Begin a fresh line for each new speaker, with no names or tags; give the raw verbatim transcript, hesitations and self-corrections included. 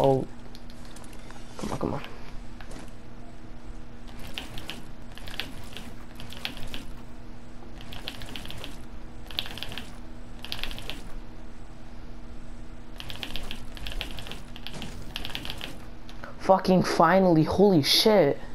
Oh. Come on, come on. Fucking finally, holy shit.